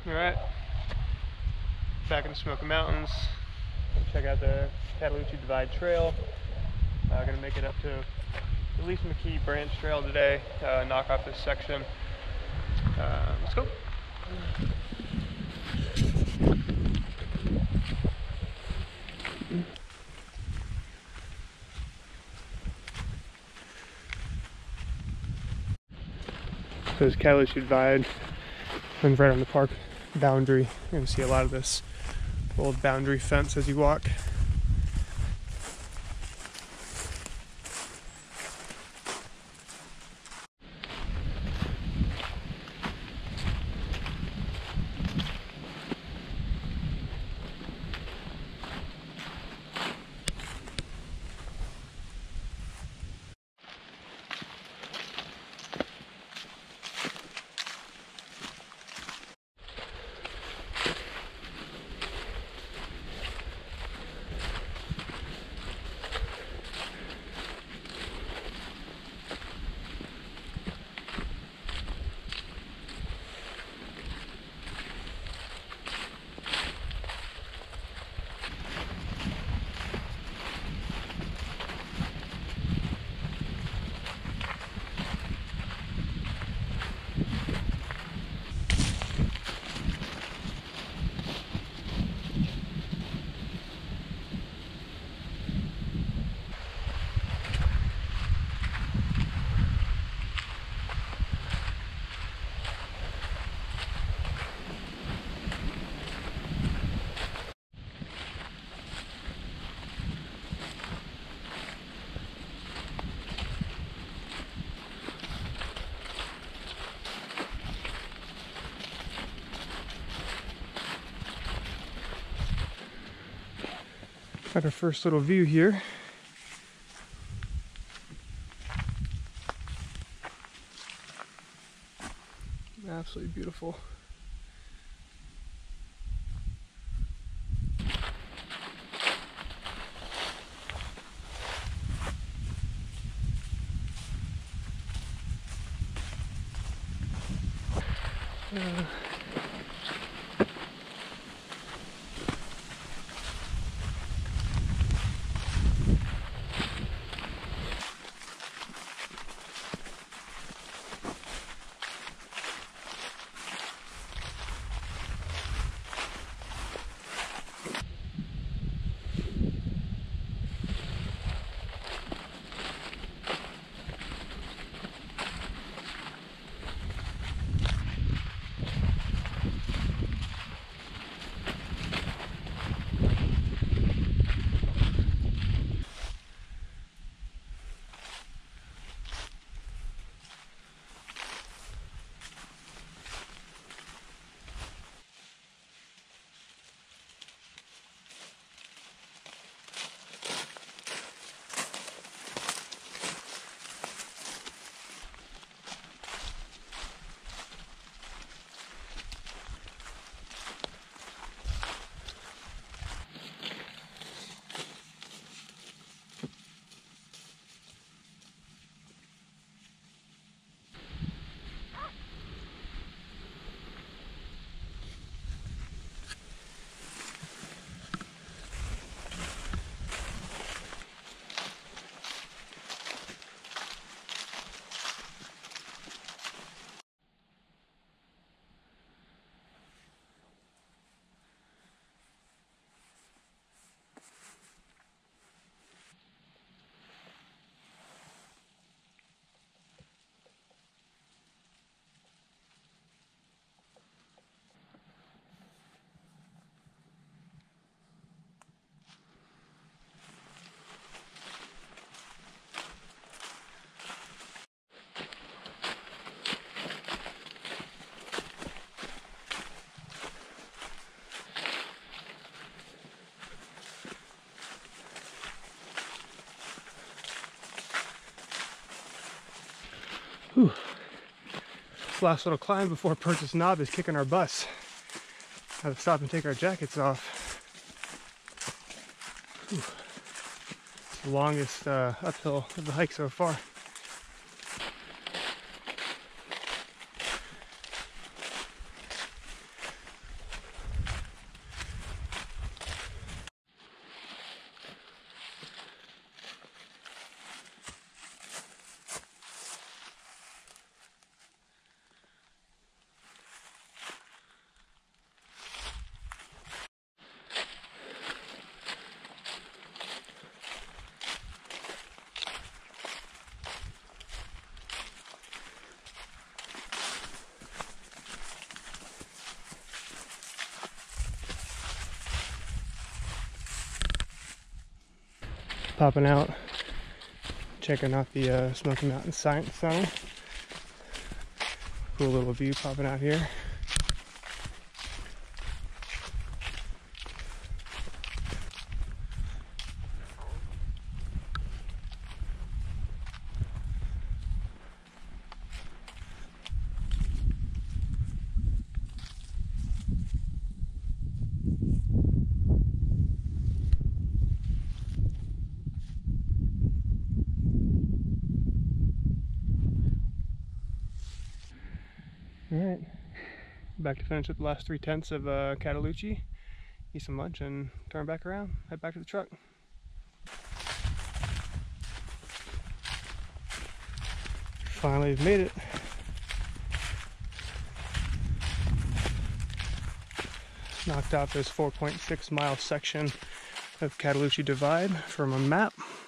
Alright, back in the Smoky Mountains. Check out the Cataloochee Divide Trail. Gonna make it up to at least McKee Branch Trail today. Knock off this section. Let's go. So this Cataloochee Divide runs right on the park boundary. You're gonna see a lot of this old boundary fence as you walk. Got our first little view here. Absolutely beautiful. Whew. This last little climb before Purchase Knob is kicking our butts. Have to stop and take our jackets off. Whew. The longest uphill of the hike so far. popping out, checking out the Smoky Mountains Science Center. Cool little view popping out here. Alright, back to finish up the last 3/10 of Cataloochee, eat some lunch, and turn back around, head back to the truck. Finally, we've made it. Knocked out this 4.6 mile section of Cataloochee Divide from a map.